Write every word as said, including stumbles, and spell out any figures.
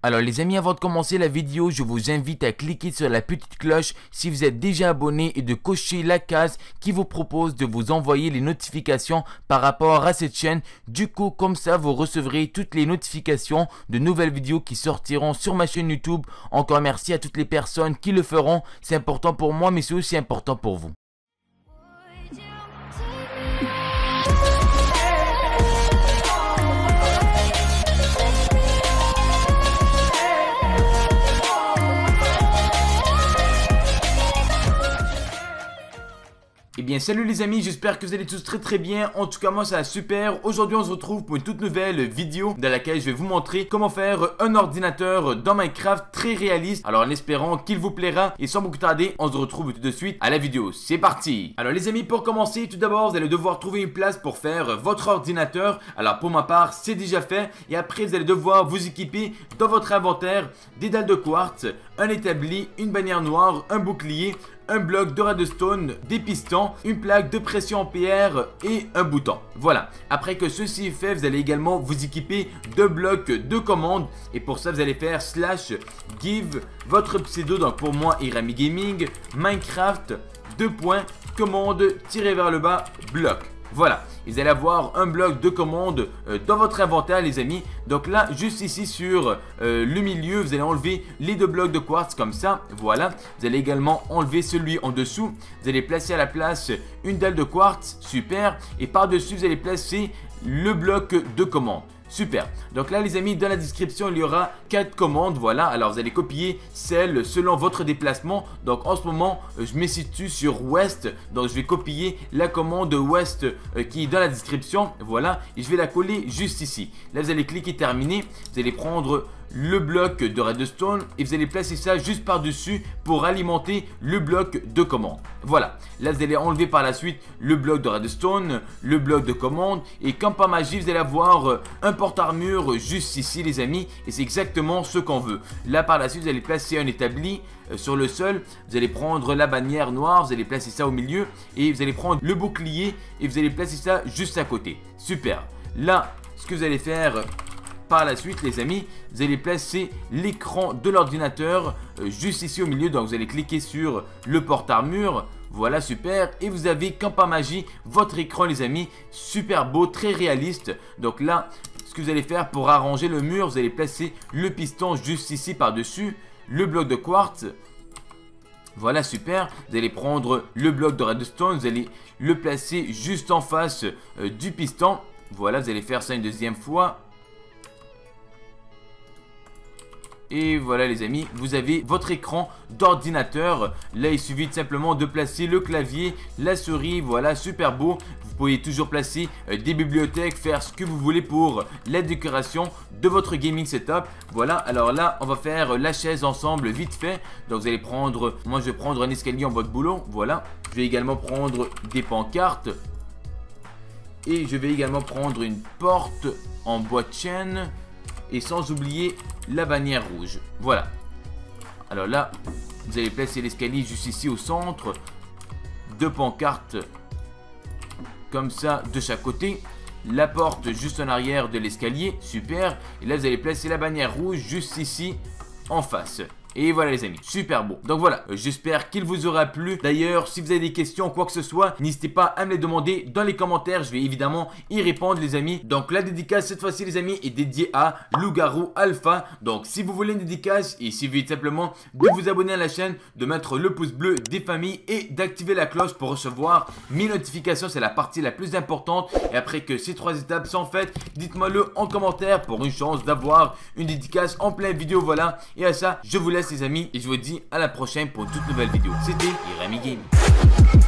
Alors les amis, avant de commencer la vidéo, je vous invite à cliquer sur la petite cloche si vous êtes déjà abonné et de cocher la case qui vous propose de vous envoyer les notifications par rapport à cette chaîne. Du coup, comme ça, vous recevrez toutes les notifications de nouvelles vidéos qui sortiront sur ma chaîne YouTube. Encore merci à toutes les personnes qui le feront. C'est important pour moi, mais c'est aussi important pour vous. Eh bien salut les amis, j'espère que vous allez tous très très bien. En tout cas moi ça va super. Aujourd'hui on se retrouve pour une toute nouvelle vidéo dans laquelle je vais vous montrer comment faire un ordinateur dans Minecraft très réaliste. Alors en espérant qu'il vous plaira et sans beaucoup tarder, on se retrouve tout de suite à la vidéo. C'est parti. Alors les amis, pour commencer, tout d'abord vous allez devoir trouver une place pour faire votre ordinateur. Alors pour ma part c'est déjà fait. Et après vous allez devoir vous équiper dans votre inventaire des dalles de quartz, un établi, une bannière noire, un bouclier, un bloc de redstone, des pistons, une plaque de pression ampère et un bouton. Voilà. Après que ceci est fait, vous allez également vous équiper de blocs de commande. Et pour ça, vous allez faire slash give votre pseudo. Donc pour moi, Irami Gaming, Minecraft, deux points, commande, tiré vers le bas, bloc. Voilà, vous allez avoir un bloc de commande euh, dans votre inventaire les amis. Donc là, juste ici sur euh, le milieu, vous allez enlever les deux blocs de quartz comme ça. Voilà, vous allez également enlever celui en dessous. Vous allez placer à la place une dalle de quartz, super. Et par-dessus, vous allez placer le bloc de commande. Super. Donc là les amis, dans la description il y aura quatre commandes. Voilà, alors vous allez copier celle selon votre déplacement. Donc en ce moment je me situe sur ouest, donc je vais copier la commande ouest euh, qui est dans la description. Voilà, et je vais la coller juste ici. Là vous allez cliquer terminer. Vous allez prendre le bloc de redstone et vous allez placer ça juste par dessus pour alimenter le bloc de commande. Voilà, là vous allez enlever par la suite le bloc de redstone, le bloc de commande, et comme par magie vous allez avoir un porte-armure juste ici les amis, et c'est exactement ce qu'on veut. Là par la suite vous allez placer un établi euh, sur le sol, vous allez prendre la bannière noire, vous allez placer ça au milieu et vous allez prendre le bouclier et vous allez placer ça juste à côté. Super. Là ce que vous allez faire par la suite les amis, vous allez placer l'écran de l'ordinateur euh, juste ici au milieu. Donc vous allez cliquer sur le porte-armure. Voilà, super. Et vous avez comme par magie votre écran les amis. Super beau, très réaliste. Donc là, ce que vous allez faire pour arranger le mur, vous allez placer le piston juste ici par-dessus. Le bloc de quartz. Voilà, super. Vous allez prendre le bloc de redstone. Vous allez le placer juste en face euh, du piston. Voilà, vous allez faire ça une deuxième fois. Et voilà les amis, vous avez votre écran d'ordinateur. Là il suffit tout simplement de placer le clavier, la souris, voilà, super beau. Vous pouvez toujours placer euh, des bibliothèques, faire ce que vous voulez pour la décoration de votre gaming setup. Voilà, alors là on va faire la chaise ensemble vite fait. Donc vous allez prendre, moi je vais prendre un escalier en bois de boulot, voilà. Je vais également prendre des pancartes. Et je vais également prendre une porte en bois de chêne. Et sans oublier la bannière rouge. Voilà. Alors là, vous allez placer l'escalier juste ici au centre. Deux pancartes comme ça de chaque côté. La porte juste en arrière de l'escalier. Super. Et là, vous allez placer la bannière rouge juste ici en face. Et voilà les amis, super beau. Donc voilà, euh, j'espère qu'il vous aura plu. D'ailleurs, si vous avez des questions ou quoi que ce soit, n'hésitez pas à me les demander dans les commentaires. Je vais évidemment y répondre les amis. Donc la dédicace cette fois-ci les amis est dédiée à Loup-Garou Alpha. Donc si vous voulez une dédicace, il suffit simplement de vous abonner à la chaîne, de mettre le pouce bleu des familles et d'activer la cloche pour recevoir mes notifications. C'est la partie la plus importante. Et après que ces trois étapes sont faites, dites-moi le en commentaire pour une chance d'avoir une dédicace en pleine vidéo. Voilà, et à ça, je vous laisse les amis et je vous dis à la prochaine pour une toute nouvelle vidéo. C'était Irami Gaming.